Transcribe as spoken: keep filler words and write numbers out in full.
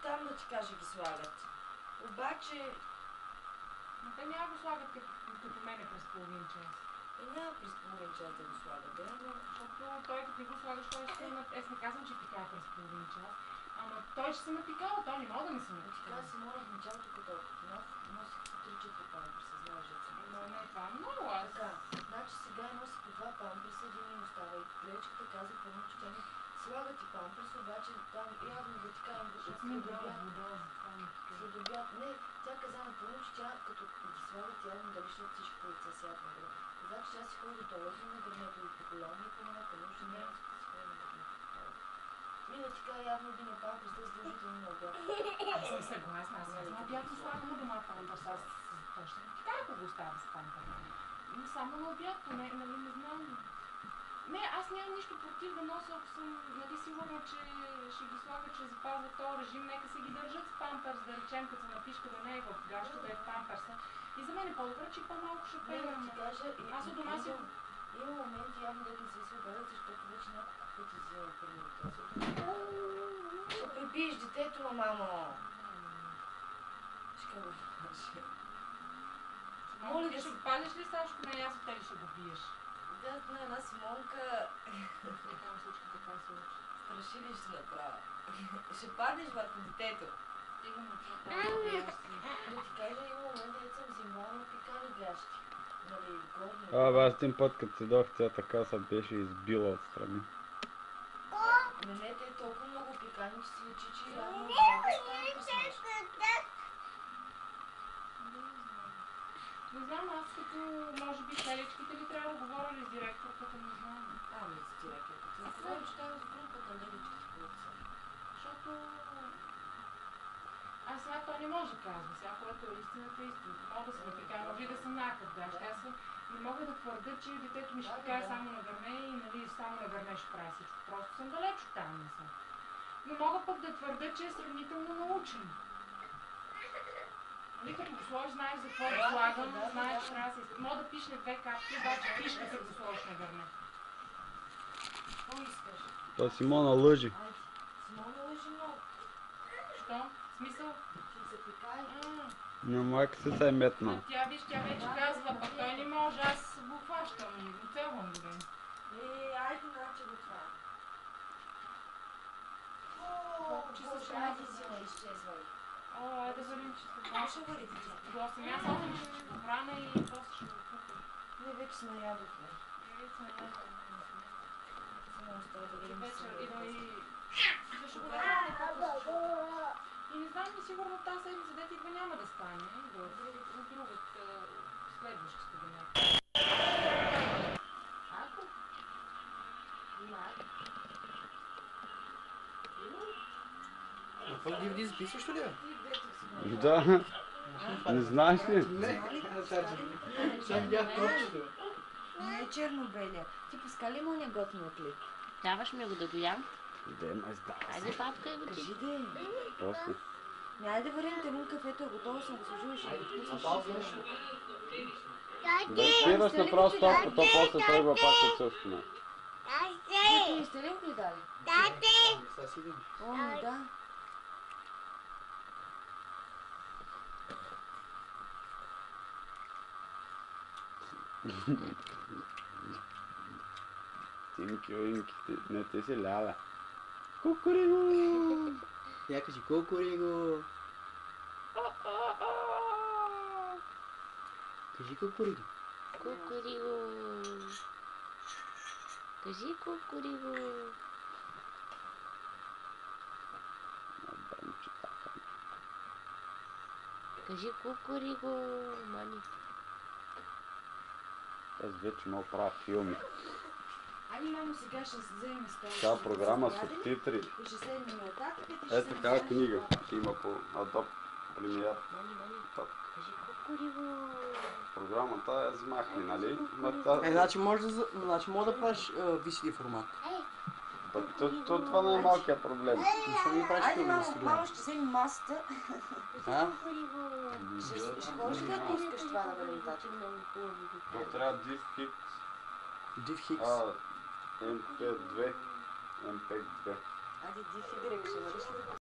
там да ти кажа ги слагат. Обаче... Но те няма го слагат като, като мене през половин час. Е, няма през половин час да го слагат, да, но... Защото той като не го слагаш, той ще се напикава. Аз не казвам, че пикава през половин час. Ама той ще се напикава, той не мога да не се напикава. Така си мога в началото, като носих по три-четири памперса, знаеш, че съм. Но не, това е много аз. Така, значи сега носи по два памперса, един ми остава. И лечката каза първо, че тя ми слага ти памперс, обаче там явно да ти кажам, защото след обяд... След обяд, не, тя каза напълно, че тя като ги слагат явно дали ще всички деца сядат на гръб. Значи тя си ходи до туалетна на гърнето и по колонни, по една къмъжа, няма да си ходи на гърнето. Мина ти каза явно един памперс, да е задължително на обяд. Аз съм съгласна, аз съм обяд и слагам на дома памперс, аз точно така ако го оставя с памперс. Само на обяд, поне, нали не знам. Не, аз нямам нищо против да нося, ако съм нали, сигурна, че ще ги слага, че запазват този режим, нека се ги държат с памперс, да речем, като се напишка да не е в гащата, е в памперса. И за мен е по-добре, че по-малко ще пеем. Аз от дома си... Има моменти явно да не се съберат, защото вече няколко пъти взимам първата. Ще припиеш детето, мамо! Ще го кажа. Моля да ще го пазиш ли, Сашко? Не, аз от тебе ще го биеш. Да, на една Симонка... Там всички така се учи. Страши ли ще направя? Ще паднеш върху детето. Стигам от това. Да ти кажа, има момент, да съм взимала на пикани гащи. Нали, горни. А, аз един път, като седох, тя така се беше избила отстрани. Не, не, те толкова много пикани, че си лечи, че явно много стане посмешно. Не знам, аз като, може би, селечките ли трябва да говоря ли с директорката, не знам. Ами, с директорката. Говори, че трябва да групата на личките, които са. Защото... Аз сега той не може да казва, сега, което е истината, е истината. Мога да се напикава, може и да съм накъв, да. Аз не мога да твърда, че детето ми ще пикае само на гърне и нали, само на гърне ще прави всичко. Просто съм далеч от там, не съм. Но мога пък да твърда, че е сравнително научен. Нали, като го сложиш, знаеш за какво да слагам, знаеш, че трябва да се... Мога да пишне две капки, обаче пишне като го сложиш на гърне. Какво искаш? То Симона лъжи. Айде, Симона лъжи много. Що? В смисъл? Ще се пикае. Но майка си се е метна. Тя виж, тя вече казва, пък той не може, аз го хващам и го целвам го ден. Е, айде, наче го това. Колко часа ще Айде, Зина, изчезвай. О, айде да вървим, че Какво ще варите тя? до осем. Аз осем ще го храна и после ще го купя. Ние вече сме ядохме. Вече сме ядохме. Само остава да видим Вечер си. и да и... Защо го направя? И не знам, сигурно тази седмица дете идва няма да стане. От другата следващата година. Ако? Има ако? Това ди ви ди записваш ли? Да. Не знаеш ли? Не. Сега видях топчето. Не е черно-белия. Ти пуска ли му не готино клип? Даваш ми го да го ям? Де, ма издава. Айде, папка, е го ти. Кажи де. После. Не, айде да варим тему кафето, готово съм го сложила, ще го А пуснеш. пауза? Да спираш направо стопка, то после тръгва пак от същото. Ти не сте ли го дали? Сега си видим. О, ми да. Тимки, Оинки, не ти си ляля. Кукуриго! Я кажи кукуриго. Кажи кукуриго. Кукуриго. Кажи кукуриго. Кажи кукуриго, мани. Аз вече мога правя филми. Ами, мамо, сега ще вземем с тази. Цяла програма с субтитри. И ще седнем оттатък и ти ще Е, се такава вземеш книга това. има по Adobe Premiere. Так. Кажи кукуриго. Програмата е змахни, нали? Но та- Е, значи може да, значи мога да правиш ви си ди формат. Пък то- то- това не е малкият проблем. Защо ми правиш Айде, филми да мамо, си мамо гледам? ще вземем масата. А? Ще ще ходиш как искаш това да върнем тача. То трябва Div Hix, Див Хикс. а, ем пи две, ем пи две. Айде, дифи дирек, ще върнеш ли?